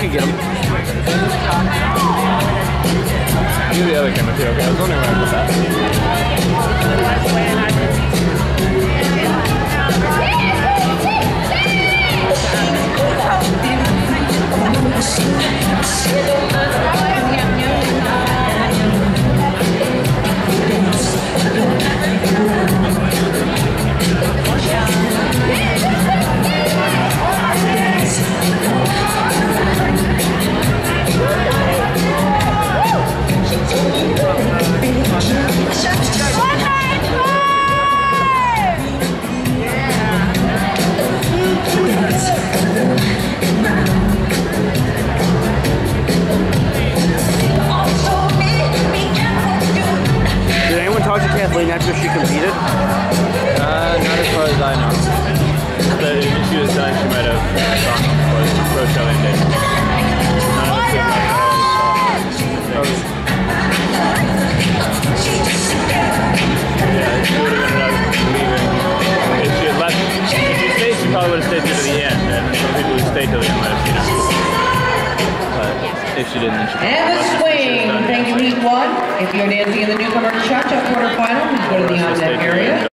can get him. Do the other camera too. Okay, I was wondering where I put that. Kathleen after she competed? Not as far as I know. But if she was done, she might have gone for the pro show ended. None of us did like yeah, she would have ended up leaving. If she had left, if she stayed, she probably would have stayed to the end. And some people who stayed till the end might have seen her. But if she didn't, then she and the swing. Thank you, Heat 1. If you're dancing in the newcomer cha-cha quarterfinal, please go to the on-deck area.